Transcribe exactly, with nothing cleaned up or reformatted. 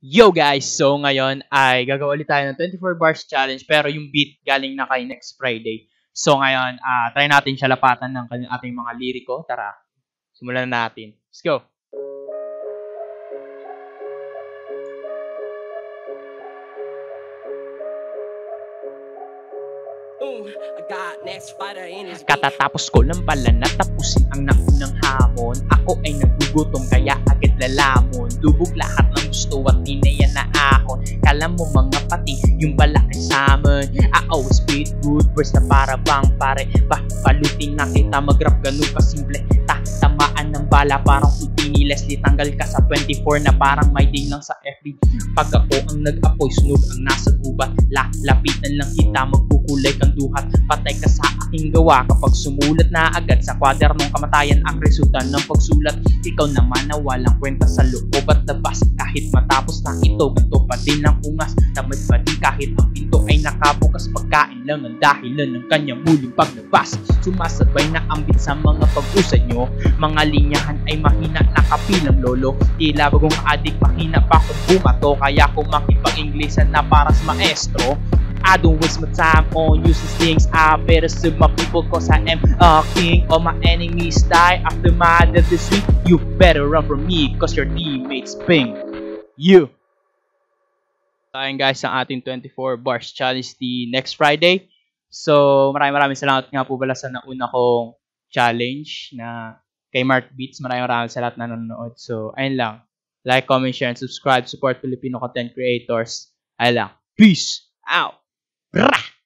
Yo guys! So ngayon ay gagawa ulit tayo ng twenty-four bars challenge pero yung beat galing na kay next Friday. So ngayon, uh, try natin siya lapatan ng ating mga liriko. Tara, simulan na natin. Let's go! Katatapos ko lang pala natapusin ang naunang hamon. Ako ay nagugutom kaya agad lalamon. Lubog lahat ng gusto at di na yan naahon. Kala mo mga pati yung balaki salmon. I always spit good words na para bang pare. Papalutin na kita mag-rap ganun kasimple. Tatamaan ng bala parang uti ni Leslie. Tanggal ka sa twenty-four na parang may day lang sa F B. Pag ako ang nag-apoy sunog ang nasa gubat. Lapitan lang kita magkukulay kang duhat. Patay ka sa aking gawa kapag sumulat na agad sa kwadernong kamatayan ang resulta ng pagsulat. Ikaw naman na walang kwenta sa loob at labas. Kahit matapos na ito, ganito pa din ang ungas. Tamad pa din kahit ang pinto ay nakabukas. Pagkain lang ang dahilan ng kanyang muling paglabas. Sumasabay na ambit sa mga pag-usad nyo. Mga linyahan ay mahina nakapilang lolo. Tila bagong adik mahina pa kung bumato. Kaya kung makipag-Inglesan na para sa maestro, I don't waste my time on useless things. I better serve my people cause I am a king. All my enemies die after my death this week. You better run from me cause your teammates ping you. Ayun guys, ang ating twenty-four bars challenge the next Friday. So maraming maraming salamat nga po pala sa nauna kong challenge na kay Mark Beats. Maraming maraming salamat na nanonood. So ayun lang. Like, comment, share, and subscribe. Support Filipino content creators. Ayun lang. Peace out. Rah!